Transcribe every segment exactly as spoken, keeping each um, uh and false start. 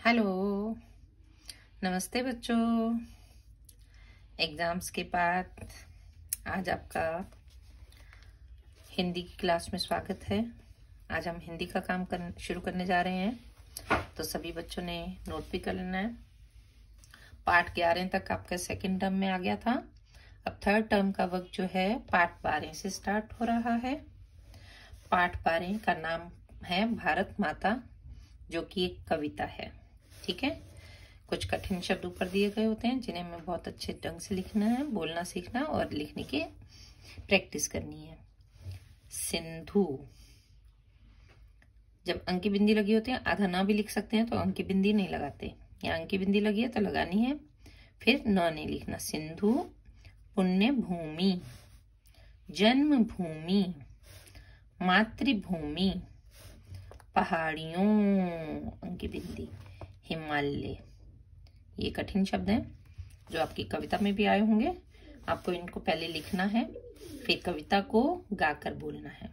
Hello, नमस्ते बच्चों। Exams के बाद आज आपका हिंदी की क्लास में स्वागत है। आज हम हिंदी का काम कर शुरू करने जा रहे हैं, तो सभी बच्चों ने नोट भी कर लेना है। पार्ट ग्यारह तक आपका सेकंड टर्म में आ गया था। अब थर्ड टर्म का वक्त जो है पार्ट बारह से स्टार्ट हो रहा है। पार्ट बारह का नाम है भारत माता, जो कि एक कविता है। ठीक है, कुछ कठिन शब्द ऊपर दिए गए होते हैं जिन्हें हमें बहुत अच्छे ढंग से लिखना है, बोलना सीखना और लिखने की प्रैक्टिस करनी है। सिंधु, जब अंकी बिंदी लगी होती है, आधा ना भी लिख सकते हैं तो अंकी बिंदी नहीं लगाते। या अंकी बिंदी लगी है तो लगानी है, फिर न नहीं लिखना। सिंधु पुण्य भूमि, जन्म भूमि, मातृभूमि, पहाड़ियों अंकी बिंदी, हिमालय। ये कठिन शब्द हैं जो आपकी कविता में भी आए होंगे। आपको इनको पहले लिखना है, फिर कविता को गाकर बोलना है।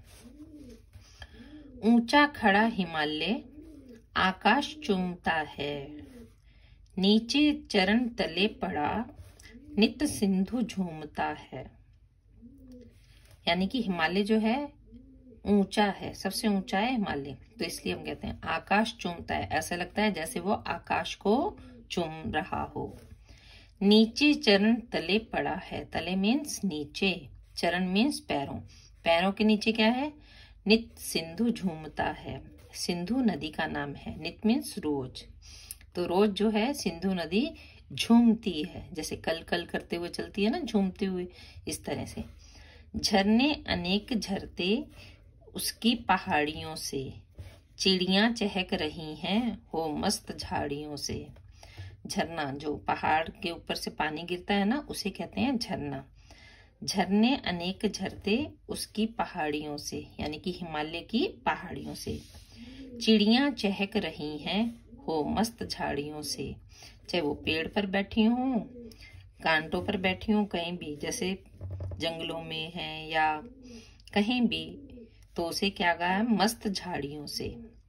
ऊंचा खड़ा हिमालय आकाश चूमता है, नीचे चरण तले पड़ा नित सिंधु झूमता है। यानी कि हिमालय जो है ऊंचा है, सबसे ऊंचा है हिमालय, तो इसलिए हम कहते हैं आकाश चूमता है। ऐसा लगता है जैसे वो आकाश को चूम रहा हो। नीचे चरण तले पड़ा है, तले मीन्स नीचे, चरण मीन्स पैरों, पैरों के नीचे क्या है? नित सिंधु झूमता है। सिंधु नदी का नाम है। नित मीन्स रोज, तो रोज जो है सिंधु नदी झूमती है, जैसे कल कल करते हुए चलती है ना, झूमते हुए, इस तरह से। झरने अनेक झरते उसकी पहाड़ियों से, चिड़ियां चहक रही हैं हो मस्त झाड़ियों से। झरना, जो पहाड़ के ऊपर से पानी गिरता है ना, उसे कहते हैं झरना। झरने अनेक झरते उसकी पहाड़ियों से, यानी कि हिमालय की पहाड़ियों से। चिड़ियां चहक रही हैं हो मस्त झाड़ियों से, चाहे वो पेड़ पर बैठी हों, कांटों पर बैठी हों, कहीं भी, जैसे जंगलों में है या कहीं भी, तो उसे क्या कहा है? मस्त झाड़ियों से।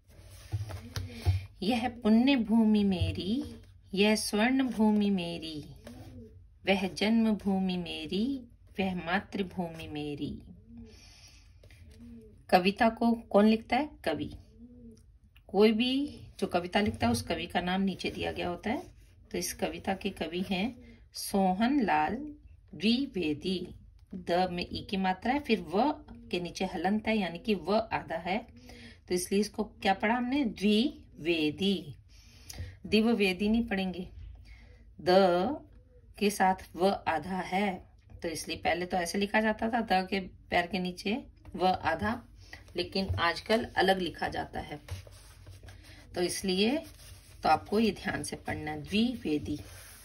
यह पुण्य भूमि मेरी, यह स्वर्ण भूमि मेरी, वह जन्म भूमि मेरी, वह मातृभूमि मेरी। कविता को कौन लिखता है? कवि। कोई भी जो कविता लिखता है उस कवि का नाम नीचे दिया गया होता है। तो इस कविता के कवि हैं सोहन लाल द्विवेदी। द में ई की मात्रा है, फिर व के नीचे हलंत है, यानी कि व आधा है, तो इसलिए इसको क्या पढ़ा हमने? द्विवेदी। दिववेदी नहीं पढ़ेंगे, द के साथ व आधा है, तो इसलिए पहले तो ऐसे लिखा जाता था, द के पैर के नीचे व आधा, लेकिन आजकल अलग लिखा जाता है, तो इसलिए तो आपको ये ध्यान से पढ़ना। द्विवेदी।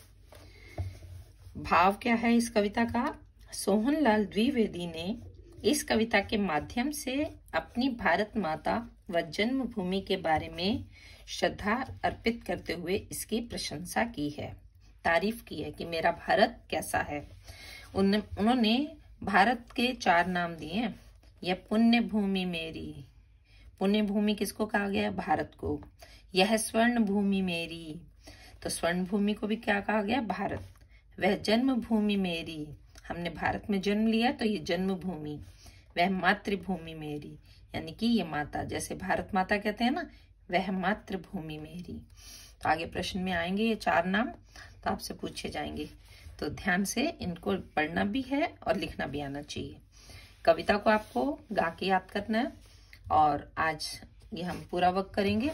भाव क्या है इस कविता का? सोहनलाल द्विवेदी ने इस कविता के माध्यम से अपनी भारत माता व जन्मभूमि के बारे में श्रद्धा अर्पित करते हुए इसकी प्रशंसा की है, तारीफ की है कि मेरा भारत कैसा है। उन, उन्होंने भारत के चार नाम दिए। यह पुण्य भूमि मेरी, पुण्य भूमि किसको कहा गया? भारत को। यह स्वर्ण भूमि मेरी, तो स्वर्ण भूमि को भी क्या कहा गया? भारत। वह जन्म भूमि मेरी, हमने भारत में जन्म लिया तो ये जन्मभूमि। वह मातृभूमि मेरी, यानी कि ये माता, जैसे भारत माता कहते हैं ना, वह मातृभूमि मेरी। तो आगे प्रश्न में आएंगे ये चार नाम, तो आपसे पूछे जाएंगे, तो ध्यान से इनको पढ़ना भी है और लिखना भी आना चाहिए। कविता को आपको गा के याद करना है, और आज ये हम पूरा वर्क करेंगे,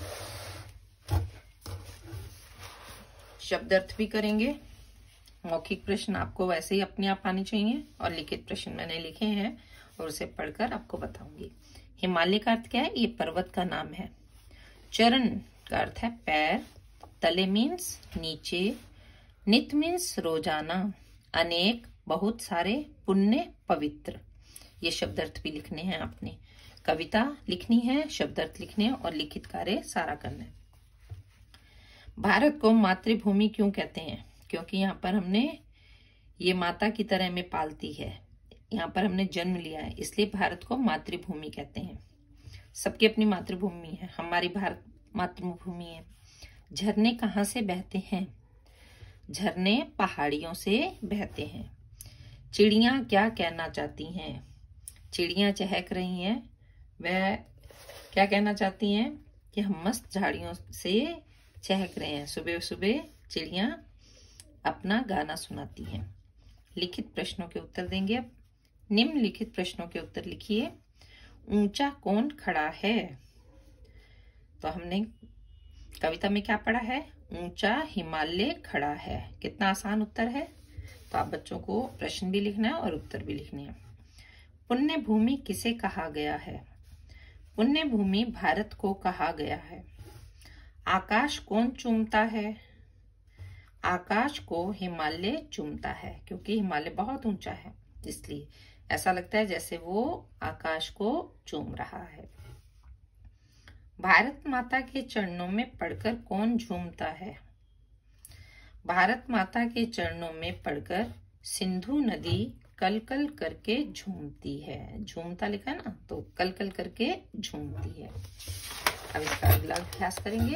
शब्द अर्थ भी करेंगे। मौखिक प्रश्न आपको वैसे ही अपने आप आने चाहिए, और लिखित प्रश्न मैंने लिखे हैं और उसे पढ़कर आपको बताऊंगी। हिमालय का अर्थ क्या है? ये पर्वत का नाम है। चरण का अर्थ है पैर, तले मीन्स नीचे, नित मीन्स रोजाना, अनेक बहुत सारे, पुण्य पवित्र। ये शब्द अर्थ भी लिखने हैं आपने। कविता लिखनी है, शब्द अर्थ लिखने हैं, और लिखित कार्य सारा करना है। भारत को मातृभूमि क्यों कहते हैं? क्योंकि यहाँ पर हमने ये माता की तरह में पालती है, यहाँ पर हमने जन्म लिया है, इसलिए भारत को मातृभूमि कहते हैं। सबकी अपनी मातृभूमि है, हमारी भारत मातृभूमि है। झरने कहाँ से बहते हैं? झरने पहाड़ियों से बहते हैं। चिड़ियाँ क्या कहना चाहती हैं? चिड़ियाँ चहक रही हैं। वह क्या कहना चाहती हैं कि हम मस्त झाड़ियों से चहक रहे हैं। सुबह सुबह चिड़ियाँ अपना गाना सुनाती हैं। लिखित प्रश्नों के उत्तर देंगे अब। निम्नलिखित प्रश्नों के उत्तर लिखिए। ऊंचा कौन खड़ा है? तो हमने कविता में क्या पढ़ा है? ऊंचा हिमालय खड़ा है। कितना आसान उत्तर है। तो आप बच्चों को प्रश्न भी लिखना है और उत्तर भी लिखने हैं। पुण्य भूमि किसे कहा गया है? पुण्य भूमि भारत को कहा गया है। आकाश कौन चूमता है? आकाश को हिमालय चूमता है, क्योंकि हिमालय बहुत ऊंचा है, इसलिए ऐसा लगता है जैसे वो आकाश को चूम रहा है। भारत माता के चरणों में पड़कर कौन झूमता है? भारत माता के चरणों में पड़कर सिंधु नदी कल कल करके झूमती है। झूमता लिखा है ना, तो कल कल करके झूमती है। अब इसका अगला अभ्यास करेंगे।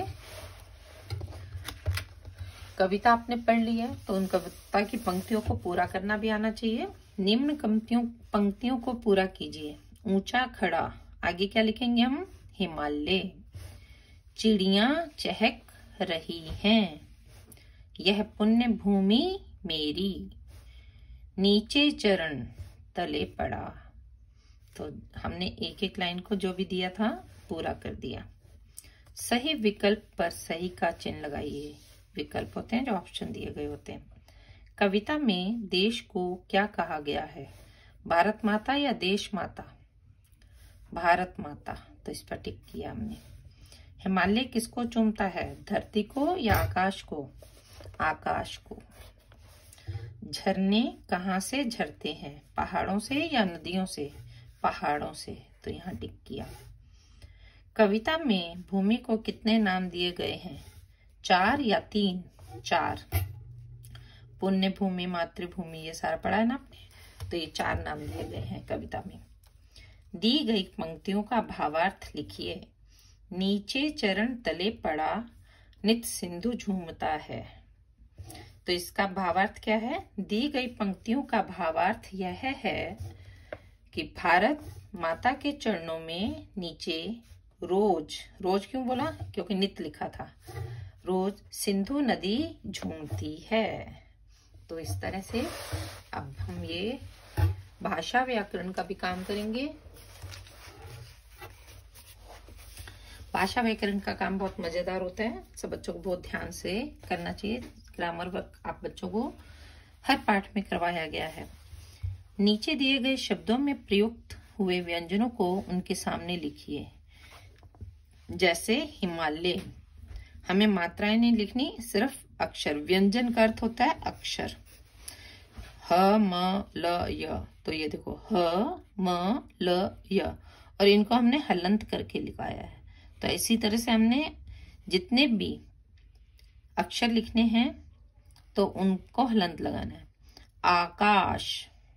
कविता आपने पढ़ ली है, तो उन कविता की पंक्तियों को पूरा करना भी आना चाहिए। निम्न पंक्तियों पंक्तियों को पूरा कीजिए। ऊंचा खड़ा, आगे क्या लिखेंगे हम? हिमालय। चिड़ियां चहक रही हैं, यह पुण्य भूमि मेरी। नीचे चरण तले पड़ा। तो हमने एक एक लाइन को जो भी दिया था पूरा कर दिया। सही विकल्प पर सही का चिन्ह लगाइए। विकल्प होते हैं जो ऑप्शन दिए गए होते हैं। कविता में देश को क्या कहा गया है? भारत माता या देश माता? भारत माता, तो इस पर टिक किया हमने। हिमालय किसको चूमता है? धरती को या आकाश को? आकाश को। झरने कहाँ से झरते हैं? पहाड़ों से या नदियों से? पहाड़ों से, तो यहाँ टिक किया। कविता में भूमि को कितने नाम दिए गए हैं? चार या तीन? चार। पुण्य भूमि, मातृभूमि, ये सारा पढ़ा है ना आपने, तो ये चार नाम दिए गए हैं कविता में। दी गई पंक्तियों का भावार्थ लिखिए। नीचे चरण तले पड़ा, नित सिंधु झूमता है। तो इसका भावार्थ क्या है? दी गई पंक्तियों का भावार्थ यह है कि भारत माता के चरणों में नीचे रोज, रोज क्यों बोला? क्योंकि नित लिखा था। रोज सिंधु नदी झूमती है। तो इस तरह से अब हम ये भाषा व्याकरण का भी काम करेंगे। भाषा व्याकरण का काम बहुत मजेदार होता है, सब बच्चों को बहुत ध्यान से करना चाहिए। ग्रामर वर्क आप बच्चों को हर पाठ में करवाया गया है। नीचे दिए गए शब्दों में प्रयुक्त हुए व्यंजनों को उनके सामने लिखिए। जैसे हिमालय, हमें मात्राएं नहीं लिखनी, सिर्फ अक्षर। व्यंजन का अर्थ होता है अक्षर। ह म ल य, तो ये देखो ह म ल य, और इनको हमने हलंत करके लिखाया है। तो इसी तरह से हमने जितने भी अक्षर लिखने हैं तो उनको हलंत लगाना है। आकाश,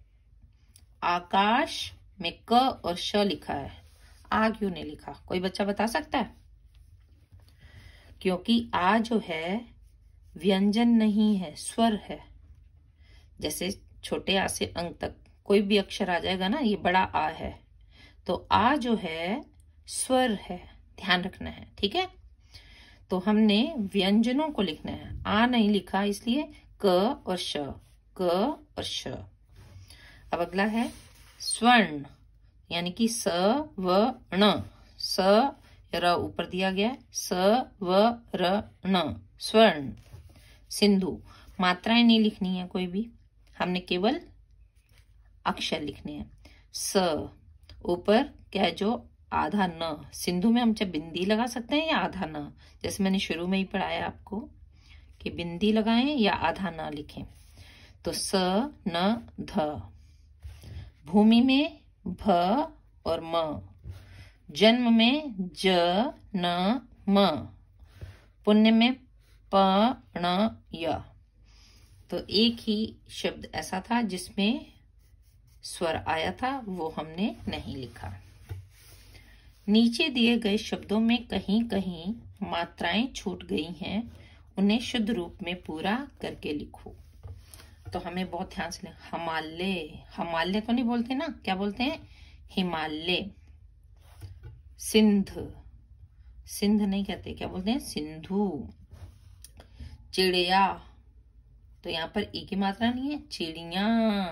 आकाश में क और श लिखा है, आ क्यों नहीं लिखा? कोई बच्चा बता सकता है? क्योंकि आ जो है व्यंजन नहीं है, स्वर है। जैसे छोटे आ से अंक तक कोई भी अक्षर आ जाएगा ना, ये बड़ा आ है, तो आ जो है स्वर है, ध्यान रखना है, ठीक है। तो हमने व्यंजनों को लिखना है, आ नहीं लिखा इसलिए क और श, क और श। अब अगला है स्वर्ण, यानी कि स व ण। स र ऊपर दिया गया है, स व र ण, स्वर्ण। सिंधु, मात्राएं नहीं लिखनी है कोई भी, हमने केवल अक्षर लिखने हैं। स ऊपर क्या है जो आधा न। सिंधु में हम चाहे बिंदी लगा सकते हैं या आधा न, जैसे मैंने शुरू में ही पढ़ाया आपको कि बिंदी लगाएं या आधा न लिखें। तो स न ध। भूमि में भ और म। जन्म में ज न म। पुण्य में प ण य। तो एक ही शब्द ऐसा था जिसमें स्वर आया था, वो हमने नहीं लिखा। नीचे दिए गए शब्दों में कहीं कहीं मात्राएं छूट गई हैं, उन्हें शुद्ध रूप में पूरा करके लिखो। तो हमें बहुत ध्यान से, हिमालय, हिमालय तो नहीं बोलते ना, क्या बोलते हैं? हिमालय। सिंध, सिंध नहीं कहते, क्या बोलते हैं? सिंधु। चिड़िया, तो यहाँ पर ई की मात्रा नहीं है, चिड़िया।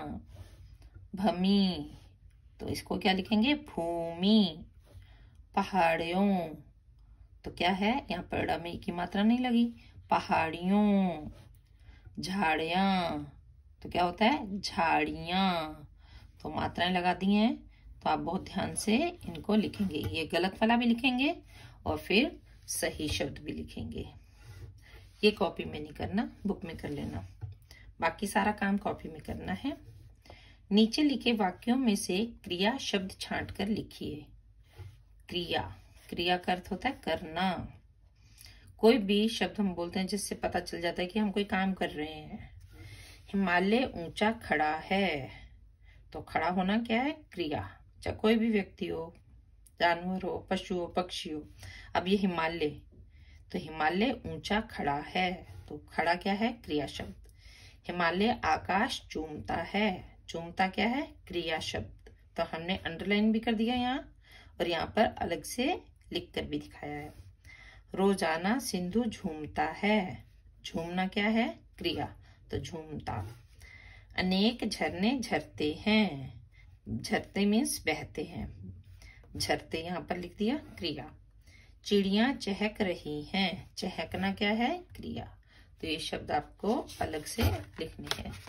भूमि, तो इसको क्या लिखेंगे? भूमि। पहाड़ियों, तो क्या है? यहाँ पर ड़ में ई की मात्रा नहीं लगी, पहाड़ियों। झाड़ियां, तो क्या होता है? झाड़ियां। तो मात्राएं लगा दी हैं, तो आप बहुत ध्यान से इनको लिखेंगे। ये गलत वाला भी लिखेंगे और फिर सही शब्द भी लिखेंगे। ये कॉपी में नहीं करना, बुक में कर लेना। बाकी सारा काम कॉपी में करना है। नीचे लिखे वाक्यों में से क्रिया शब्द छांट कर लिखिए। क्रिया, क्रिया का अर्थ होता है करना। कोई भी शब्द हम बोलते हैं जिससे पता चल जाता है कि हम कोई काम कर रहे हैं। हिमालय ऊंचा खड़ा है, तो खड़ा होना क्या है? क्रिया। चाहे कोई भी व्यक्ति हो, जानवर हो, पशु हो, पक्षी हो। अब ये हिमालय, तो हिमालय ऊंचा खड़ा है, तो खड़ा क्या है? क्रिया शब्द। हिमालय आकाश चूमता है, चूमता क्या है? क्रिया शब्द। तो हमने अंडरलाइन भी कर दिया यहाँ, और यहाँ पर अलग से लिख कर भी दिखाया है। रोजाना सिंधु झूमता है, झूमना क्या है? क्रिया, तो झूमता। अनेक झरने झरते हैं, झरते मीन्स बहते हैं, झरते यहाँ पर लिख दिया, क्रिया। चिड़ियां चहक रही हैं, चहकना क्या है? क्रिया। तो ये शब्द आपको अलग से लिखने हैं।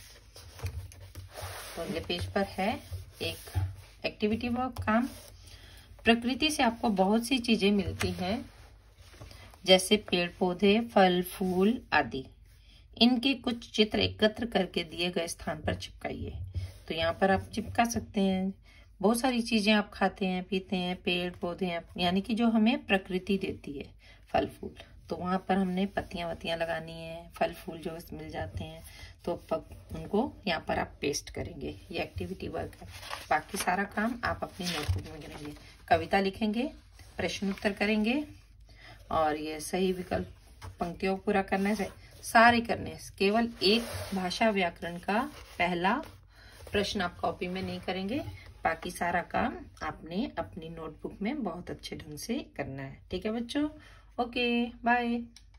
तो अगले पेज पर है एक एक्टिविटी वर्क काम। प्रकृति से आपको बहुत सी चीजें मिलती हैं, जैसे पेड़ पौधे, फल फूल आदि। इनके कुछ चित्र एकत्र करके दिए गए स्थान पर चिपकाइए। तो यहाँ पर आप चिपका सकते हैं। बहुत सारी चीजें आप खाते हैं, पीते हैं, पेड़ पौधे हैं, यानी कि जो हमें प्रकृति देती है, फल फूल। तो वहां पर हमने पत्तियां वत्तियां लगानी है, फल फूल जो मिल जाते हैं, तो उनको यहाँ पर आप पेस्ट करेंगे। ये एक्टिविटी वर्क है। बाकी सारा काम आप अपनी नोटबुक में करेंगे। कविता लिखेंगे, प्रश्न उत्तर करेंगे, और ये सही विकल्प पंक्तियों को पूरा करने से सारे करने। केवल एक भाषा व्याकरण का पहला प्रश्न आप कॉपी में नहीं करेंगे। बाकी सारा काम आपने अपनी नोटबुक में बहुत अच्छे ढंग से करना है। ठीक है बच्चों? Okay, bye.